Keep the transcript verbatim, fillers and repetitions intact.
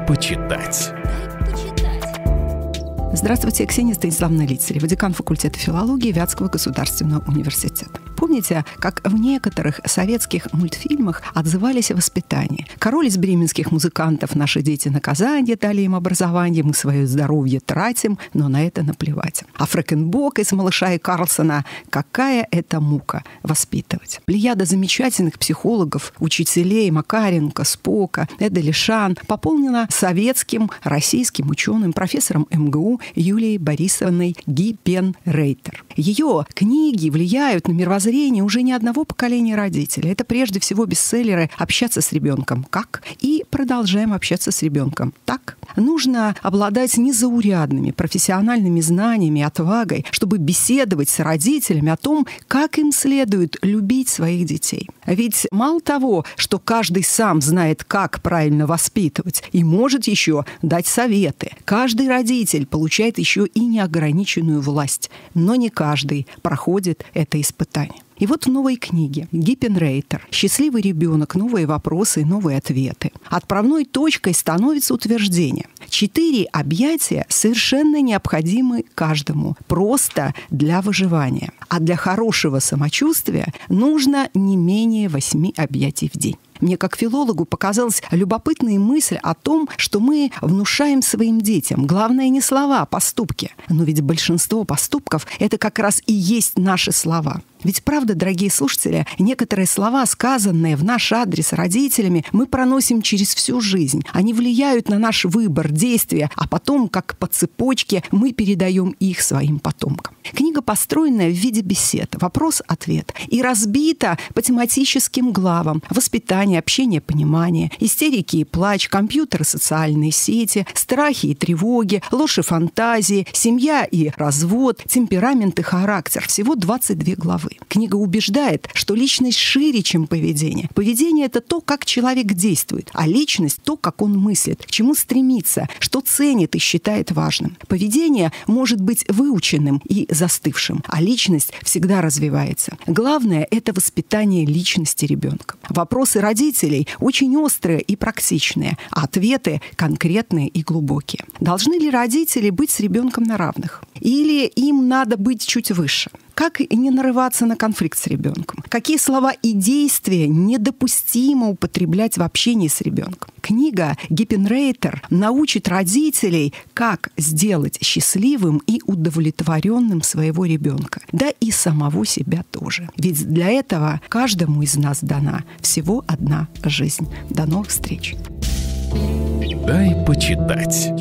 почитать. Здравствуйте, Ксения Станиславовна Лицарева, декан факультета филологии Вятского государственного университета. Помните, как в некоторых советских мультфильмах отзывались о воспитании? Король из бременских музыкантов: «Наши дети наказание, дали им образование, мы свое здоровье тратим, но на это наплевать». А Фрэкенбок из «Малыша и Карлсона»: «Какая это мука воспитывать». Плеяда замечательных психологов, учителей Макаренко, Спока, Эда Лишан пополнена советским, российским ученым, профессором эм гэ у Юлией Борисовной Гиппенрейтер. Ее книги влияют на мировоззрение уже не одного поколения родителей. Это прежде всего бестселлеры «Общаться с ребенком как» и «Продолжаем общаться с ребенком так». Нужно обладать незаурядными профессиональными знаниями, отвагой, чтобы беседовать с родителями о том, как им следует любить своих детей. Ведь мало того, что каждый сам знает, как правильно воспитывать, и может еще дать советы, каждый родитель получает еще и неограниченную власть. Но не каждый проходит это испытание. И вот в новой книге Гиппенрейтер «Счастливый ребенок. Новые вопросы и новые ответы» отправной точкой становится утверждение: четыре объятия совершенно необходимы каждому, просто для выживания. А для хорошего самочувствия нужно не менее восьми объятий в день. Мне, как филологу, показалась любопытная мысль о том, что мы внушаем своим детям. Главное не слова, а поступки. Но ведь большинство поступков – это как раз и есть наши слова. Ведь правда, дорогие слушатели, некоторые слова, сказанные в наш адрес родителями, мы проносим через всю жизнь. Они влияют на наш выбор, действия, а потом, как по цепочке, мы передаем их своим потомкам. Книга построена в виде бесед, вопрос-ответ, и разбита по тематическим главам: воспитание, общение, понимание, истерики и плач, компьютеры, социальные сети, страхи и тревоги, ложь и фантазии, семья и развод, темперамент и характер. Всего двадцать две главы. Книга убеждает, что личность шире, чем поведение. Поведение – это то, как человек действует, а личность – то, как он мыслит, к чему стремится, что ценит и считает важным. Поведение может быть выученным и застывшим, а личность всегда развивается. Главное – это воспитание личности ребенка. Вопросы родителей очень острые и практичные, а ответы конкретные и глубокие. Должны ли родители быть с ребенком на равных? Или им надо быть чуть выше? Как не нарываться на конфликт с ребенком? Какие слова и действия недопустимо употреблять в общении с ребенком? Книга Гиппенрейтер научит родителей, как сделать счастливым и удовлетворенным своего ребенка, да и самого себя тоже. Ведь для этого каждому из нас дана всего одна жизнь. До новых встреч. Дай почитать.